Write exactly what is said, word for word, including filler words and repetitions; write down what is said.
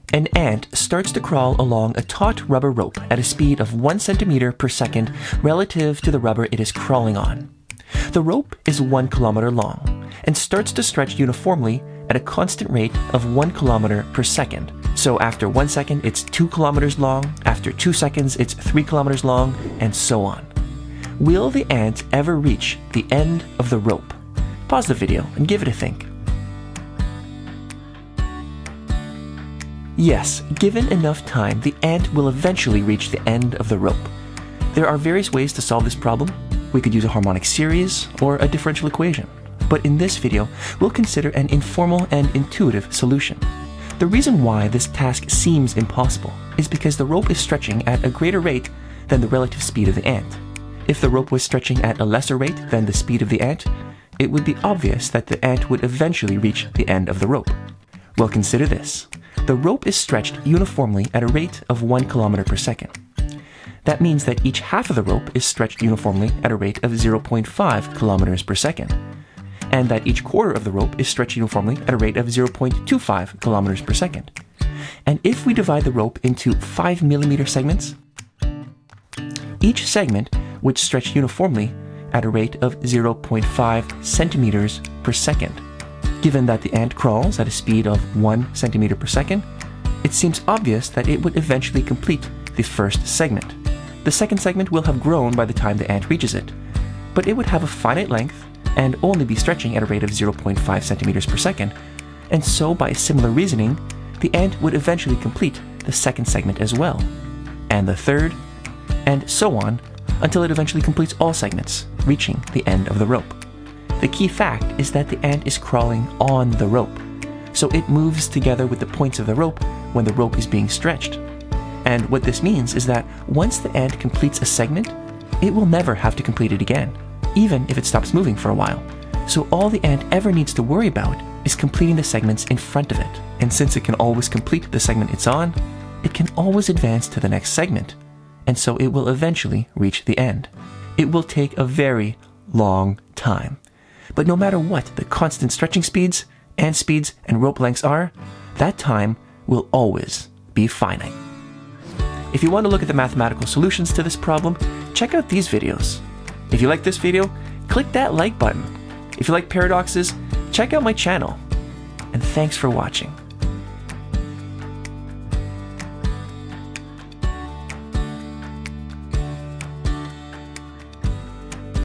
An ant starts to crawl along a taut rubber rope at a speed of one centimeter per second relative to the rubber it is crawling on. The rope is one kilometer long and starts to stretch uniformly at a constant rate of one kilometer per second. So after one second, it's two kilometers long, after two seconds, it's three kilometers long, and so on. Will the ant ever reach the end of the rope? Pause the video and give it a think. Yes, given enough time, the ant will eventually reach the end of the rope. There are various ways to solve this problem. We could use a harmonic series or a differential equation. But in this video, we'll consider an informal and intuitive solution. The reason why this task seems impossible is because the rope is stretching at a greater rate than the relative speed of the ant. If the rope was stretching at a lesser rate than the speed of the ant, it would be obvious that the ant would eventually reach the end of the rope. Well, consider this. The rope is stretched uniformly at a rate of one kilometer per second. That means that each half of the rope is stretched uniformly at a rate of zero point five kilometers per second, and that each quarter of the rope is stretched uniformly at a rate of zero point two five kilometers per second. And if we divide the rope into five millimeter segments, each segment would stretch uniformly at a rate of zero point five centimeters per second. Given that the ant crawls at a speed of one centimeter per second, it seems obvious that it would eventually complete the first segment. The second segment will have grown by the time the ant reaches it, but it would have a finite length and only be stretching at a rate of zero point five centimeters per second, and so by similar reasoning, the ant would eventually complete the second segment as well, and the third, and so on, until it eventually completes all segments, reaching the end of the rope. The key fact is that the ant is crawling on the rope, so it moves together with the points of the rope when the rope is being stretched. And what this means is that once the ant completes a segment, it will never have to complete it again, even if it stops moving for a while. So all the ant ever needs to worry about is completing the segments in front of it. And since it can always complete the segment it's on, it can always advance to the next segment, and so it will eventually reach the end. It will take a very long time. But no matter what the constant stretching speeds, ant speeds, and rope lengths are, that time will always be finite. If you want to look at the mathematical solutions to this problem, check out these videos. If you like this video, click that like button. If you like paradoxes, check out my channel. And thanks for watching.